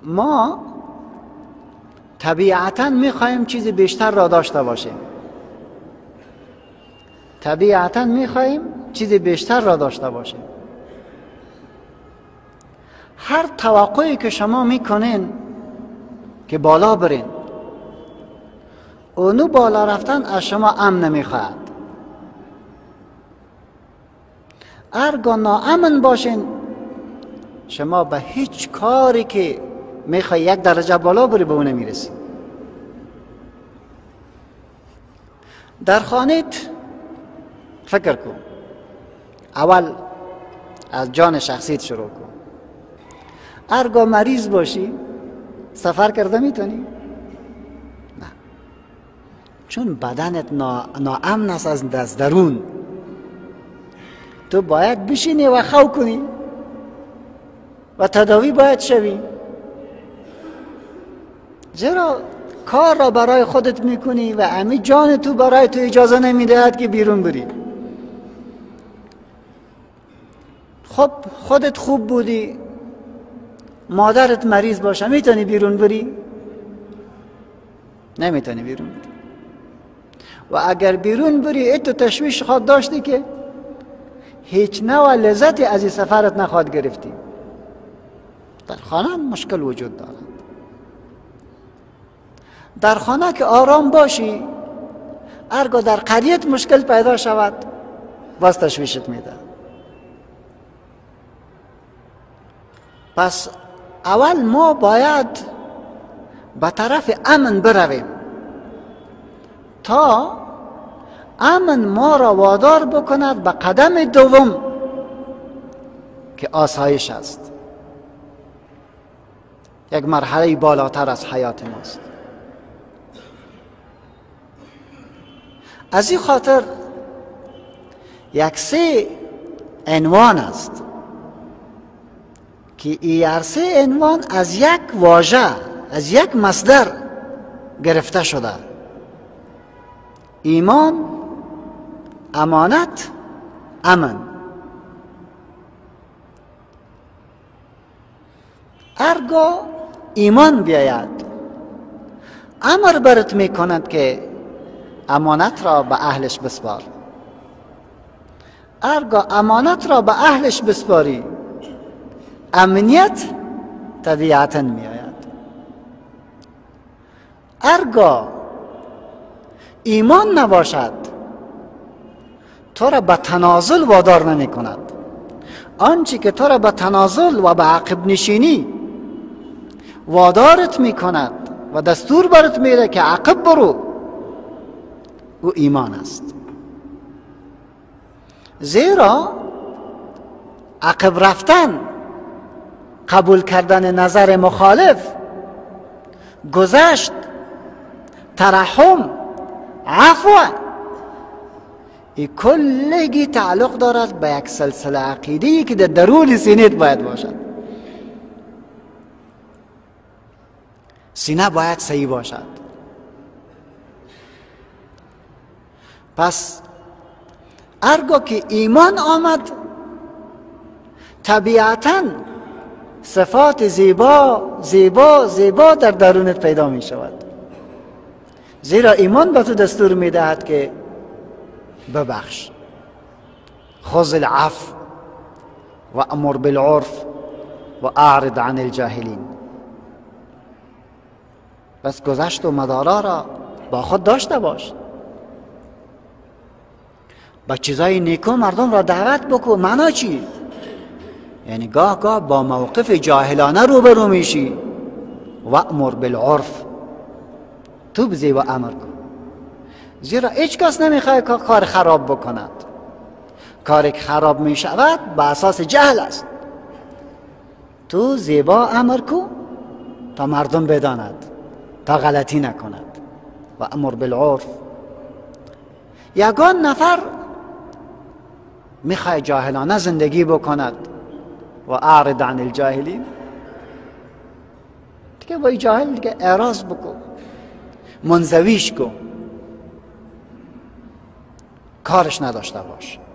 ما طبیعتاً میخوایم چیز بیشتر را داشته باشیم. طبیعتاً میخوایم چیز بیشتر را داشته باشیم. هر توقعی که شما میکنین که بالا برین، اونو بالا رفتن از شما امن نمیخواهد. هرگاه ناامن باشین، شما به هیچ کاری که میخوای یک درجه بالا بری به اون نمیرسی. در خانه‌ت فکر کن، اول از جان شخصیت شروع کن. هرگاه مریض باشی سفر کرده میتونی؟ نه، چون بدنت ناامن است از درون. تو باید بشینی و خو کنی و تداوی باید شوی، زیرا کار را برای خودت میکنی و امی جان تو برای تو اجازه نمیدهد که بیرون بری. خب خودت خوب بودی، مادرت مریض باشه، میتونی بیرون بری؟ نمیتونی بیرون بری. و اگر بیرون بری تو تشویش خود داشتی که هیچ نوع لذتی از این سفرت نخواد گرفتی. در خانه مشکل وجود دارد. در خانه که آرام باشی، هرگاه در قریت مشکل پیدا شود باز تشویشت میده. پس اول ما باید به طرف امن برویم تا امن ما را وادار بکند به قدم دوم که آسایش است. یک مرحله بالاتر از حیات ماست. از این خاطر یک 3 عنوان است که این هر 3 عنوان از یک واژه، از یک مصدر گرفته شده: ایمان، امانت، امن. هرگاه ایمان بیاید امر برت می کند که امانت را به اهلش بسپار. هرگاه امانت را به اهلش بسپاری، امنیت طبیعتاً می آید. هرگاه ایمان نباشد تو را به تنازل وادار نمی کند. آنچه که تو را به تنازل و به عقب نشینی وادارت می کند و دستور برت میده که عقب برو، او ایمان است. زیرا عقب رفتن، قبول کردن نظر مخالف، گذشت، ترحم، عفو، این کلگی تعلق دارد به یک سلسله عقیده‌ای که در درون سینه‌ت باید باشد. سینه باید صحیح باشد. پس هرگاه که ایمان آمد، طبیعتاً صفات زیبا زیبا زیبا در درونت پیدا می شود. زیرا ایمان به تو دستور می دهد که ببخش، خذ العفو و امر بالعرف و اعرض عن الجاهلین. بس گذشت و مدارا را با خود داشته باش. با چیزای نیکو مردم را دعوت بکن. معنا چی؟ یعنی گاه گاه با موقف جاهلانه روبرو میشی و امر بالعرف، تو بزی و امر کن. زیرا هیچ کس نمیخواد که کار خراب بکند. کاری که خراب میشود به اساس جهل است. تو زیبا امر کن تا مردم بداند، تا غلطی نکند. و امر بالعرف. یگان نفر میخواد جاهلانه زندگی بکند و اعرض عن الجاهلین، دیگه با جاهل دیگه اعراض بکن، منزویش کن، کارش نداشته باش.